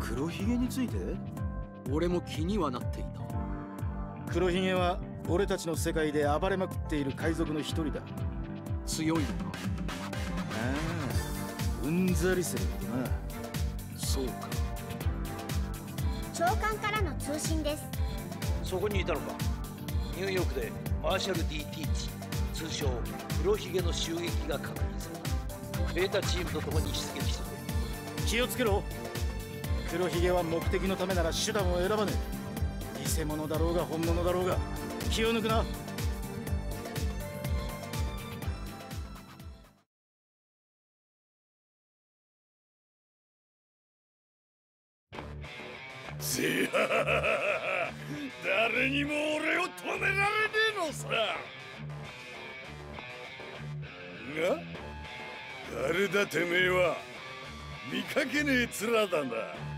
黒ひげについて俺も気にはなっていた。 黒ひげは俺たちの世界で暴れまくっている海賊の一人だ。 強いのか？ ああ、うんざりするとな。 そうか。 長官からの通信です。 そこにいたのか。ニューヨークでマーシャル D ティーチ、通称黒ひげの襲撃が確認された。ベータチームと共に出撃してくれ。 気をつけろ。黒ひげは目的のためなら手段を選ばねえ。偽物だろうが本物だろうが気を抜くな。 誰にも俺を止められねえのさ。が誰だてめえは。見かけねえ面だな。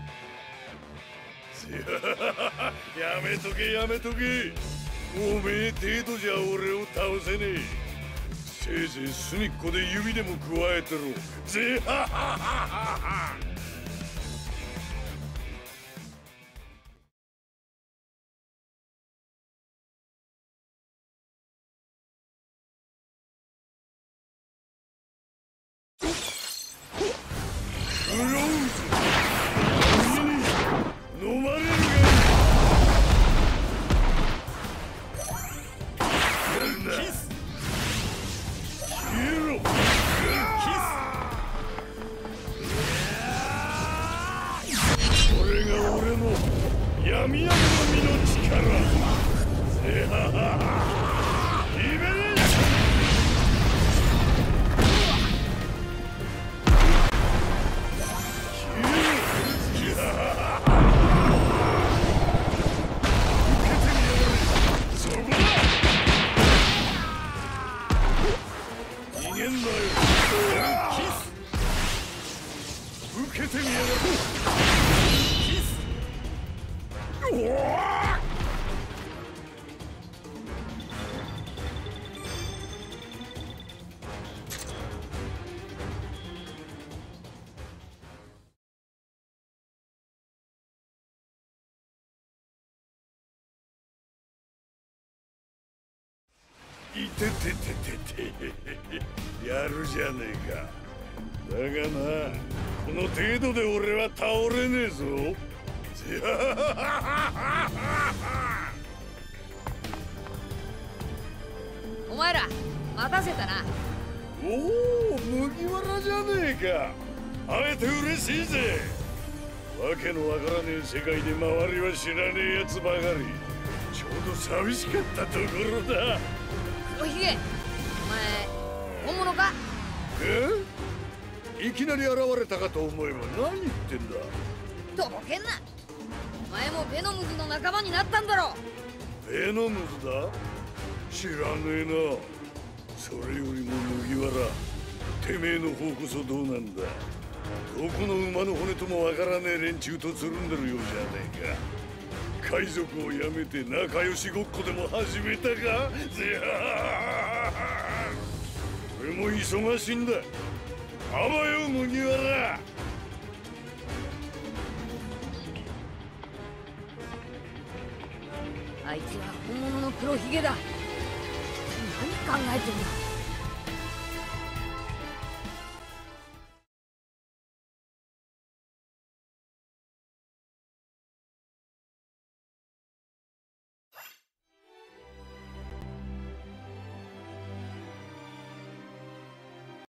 やめとけやめとけ。おめえ程度じゃ俺を倒せねえ。せいぜい隅っこで指でも加えてろ。ぜはははは。飲まれるがキス消えろ。これが俺の闇闇の身の力。ぜははは。リベレーション。受けてみやがる。キス。おお。いててててて。やるじゃねえか。だがな、この程度で俺は倒れねえぞ。 お前ら待たせたな。 おお、麦わらじゃねえか。会えて嬉しいぜ。わけのわからねえ世界で周りは知らねえやつばかり。ちょうど寂しかったところだ。 黒ひげ、お前本物か？ いきなり現れたかと思えば何言ってんだ。 とぼけんな。お前もベノムズの仲間になったんだろ。 ベノムズだ？知らねえな。それよりも麦わら、てめえの方こそどうなんだ。どこの馬の骨ともわからねえ連中とつるんでるようじゃねえか。海賊をやめて仲良しごっこでも始めたか。俺も忙しいんだ。あばよ麦わら。 あいつは本物の黒ひげだ。何考えてんだ。